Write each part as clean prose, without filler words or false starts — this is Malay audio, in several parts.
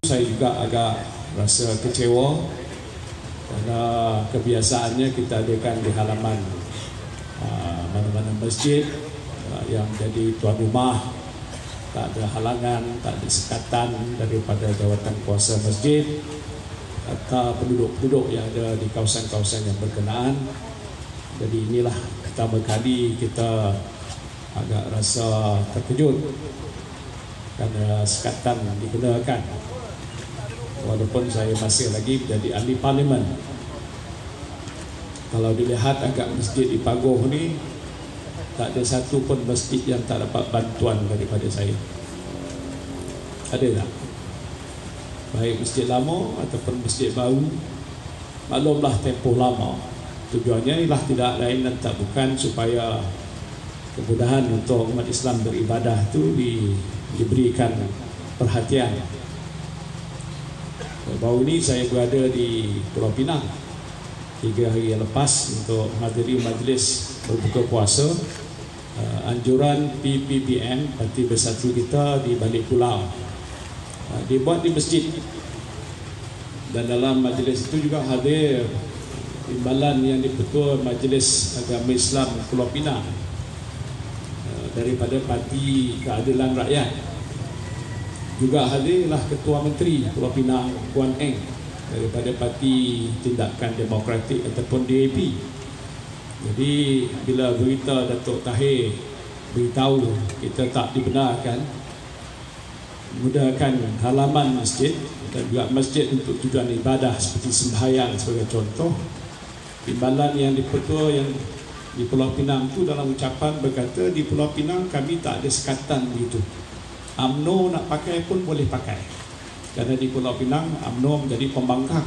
Saya juga agak rasa kecewa karena kebiasaannya kita adakan di halaman mana-mana masjid yang jadi tuan rumah, tak ada halangan, tak ada sekatan daripada jawatan kuasa masjid atau penduduk-penduduk yang ada di kawasan-kawasan yang berkenaan. Jadi inilah pertama kali kita agak rasa terkejut kerana sekatan digunakan. Walaupun saya masih lagi menjadi ahli parlimen, kalau dilihat agak masjid di Pagoh ni, tak ada satu pun masjid yang tak dapat bantuan daripada saya. Ada tak? Baik masjid lama ataupun masjid baru. Maklumlah tempoh lama, tujuannya ialah tidak lain dan tak bukan supaya kemudahan untuk umat Islam beribadah itu diberikan perhatian. Baru ini saya berada di Pulau Pinang 3 hari yang lepas untuk menghadiri majlis berbuka puasa anjuran PPBN, Parti Bersatu kita di balik pulau. Dibuat di masjid, dan dalam majlis itu juga hadir timbalan yang di-Ketua Majlis Agama Islam Pulau Pinang daripada Parti Keadilan Rakyat. Juga hadirlah Ketua Menteri Pulau Pinang Puan Eng daripada Parti Tindakan Demokratik ataupun DAP. Jadi bila berita Datuk Tahir beritahu kita tak dibenarkan menggunakan halaman masjid dan juga masjid untuk tujuan ibadah seperti sembahyang sebagai contoh, timbalan yang di-Ketua yang di Pulau Pinang itu dalam ucapan berkata, di Pulau Pinang kami tak ada sekatan begitu. UMNO nak pakai pun boleh pakai, kerana di Pulau Pinang UMNO menjadi pembangkang.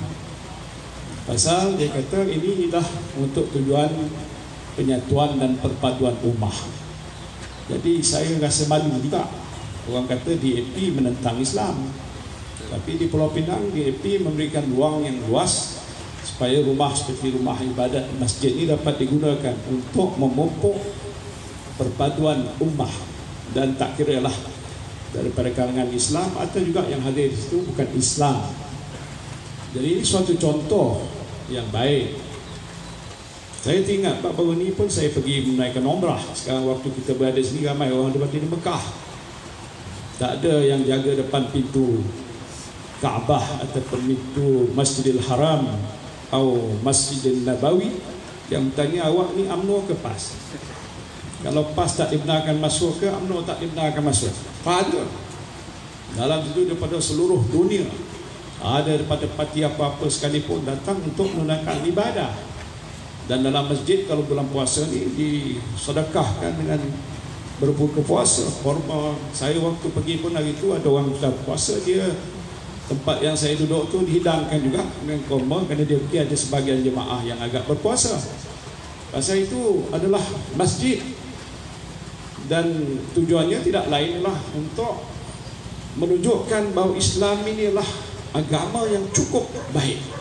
Pasal dia kata ini dah untuk tujuan penyatuan dan perpaduan ummah. Jadi saya rasa malu juga. Orang kata DAP menentang Islam, tapi di Pulau Pinang DAP memberikan ruang yang luas supaya rumah seperti rumah ibadat masjid ini dapat digunakan untuk memupuk perpaduan ummah, dan tak kira lah daripada kalangan Islam atau juga yang hadir di situ bukan Islam. Jadi ini suatu contoh yang baik. Saya ingat baru ni pun saya pergi menaikkan umrah. Sekarang waktu kita berada sini ramai orang daripada di Mekah. Tak ada yang jaga depan pintu Kaabah ataupun pintu Masjidil Haram atau Masjidil Nabawi yang bertanya, awak ni UMNO ke PAS? Kalau PAS tak dibenarkan masuk ke, UMNO tak dibenarkan masuk. Pada dalam itu daripada seluruh dunia, ada daripada parti apa-apa sekalipun datang untuk menunaikan ibadah. Dan dalam masjid kalau bulan puasa ni disedekahkan dengan berbuka puasa. Korma saya waktu pergi pun hari itu ada orang sudah puasa, dia tempat yang saya duduk tu dihidangkan juga dengan korma, kerana dia pergi ada sebagian jemaah yang agak berpuasa. Pasal itu adalah masjid, dan tujuannya tidak lainlah untuk menunjukkan bahawa Islam ini adalah agama yang cukup baik.